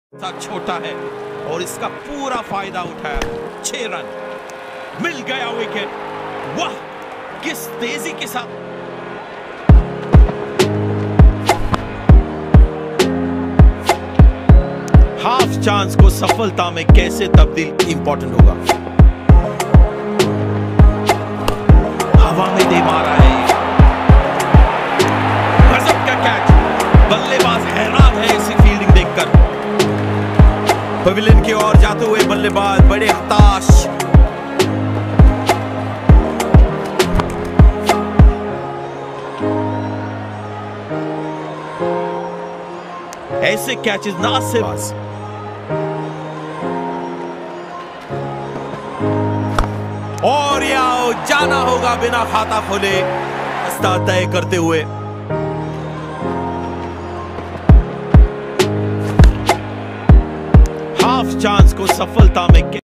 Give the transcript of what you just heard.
छोटा है और इसका पूरा फायदा उठाया। 6 रन मिल गया विकेट। वाह किस तेजी के साथ। हाफ चांस को सफलता में कैसे तब्दील इंपॉर्टेंट होगा। हवा में दे मारा है, गजब का कैच। बल्लेबाज हैरान है इसी फील्डिंग देखकर। पवेलियन की ओर जाते हुए बल्लेबाज बड़े हताश। ऐसे कैचेस ना सिर्फ और या जाना होगा बिना खाता खोले रास्ता तय करते हुए। हाफ चांस को सफलता में